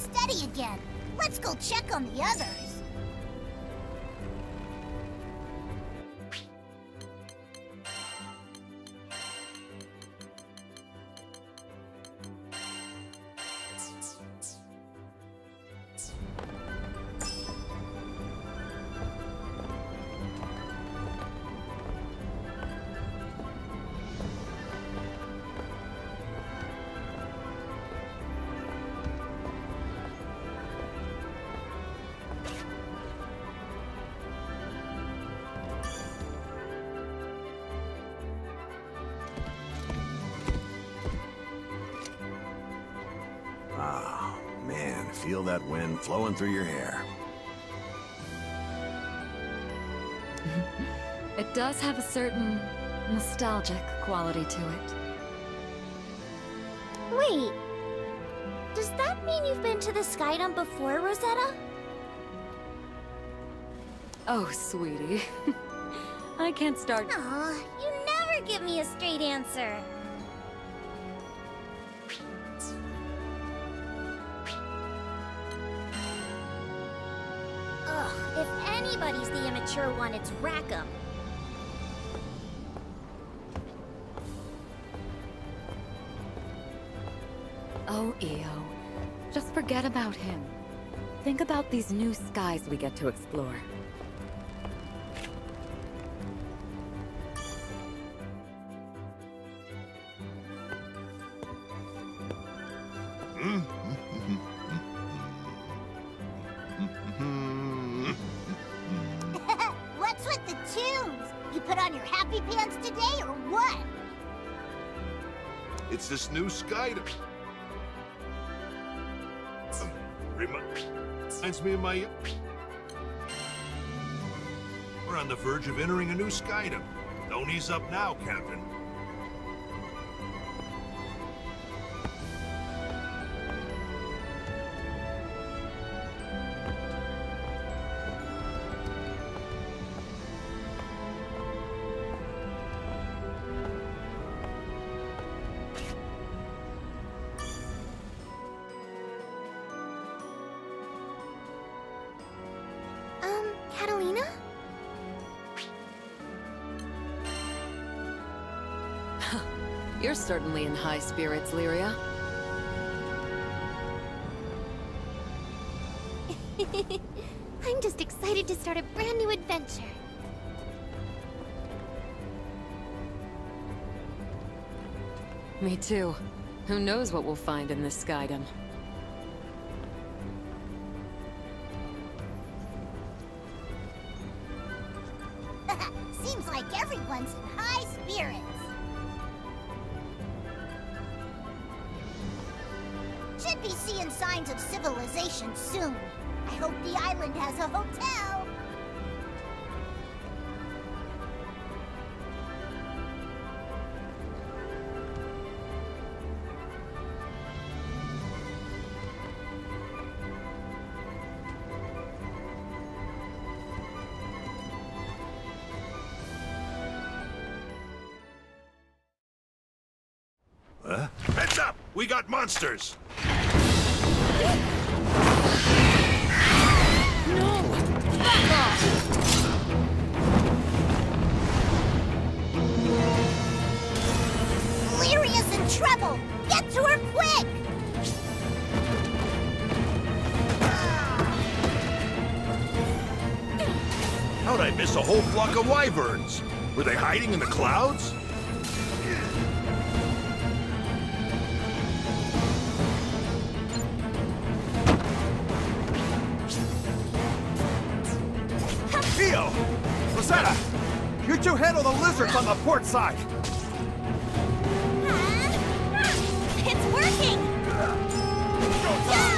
steady again. Let's go check on the others. Ah, man, feel that wind flowing through your hair. It does have a certain nostalgic quality to it. Wait, does that mean you've been to the Skydome before, Rosetta? Oh, sweetie. I can't start... Aw, you never give me a straight answer. Ugh, if anybody's the immature one, it's Rackham. Oh, Io. Just forget about him. Think about these new skies we get to explore. What's with the tunes? You put on your happy pants today, or what? It's this new Skydome. Reminds me of my... We're on the verge of entering a new Skydome. Don't ease up now, Captain. Catalina? You're certainly in high spirits, Lyria. I'm just excited to start a brand new adventure. Me too. Who knows what we'll find in this Skydome? Seems like everyone's in high spirits. Should be seeing signs of civilization soon. I hope the island has a hotel. Huh? Heads up! We got monsters! Lyria's in trouble! Get to her quick! How'd I miss a whole flock of wyverns? Were they hiding in the clouds? Io! Rosetta! You two handle the lizards on the port side! It's working!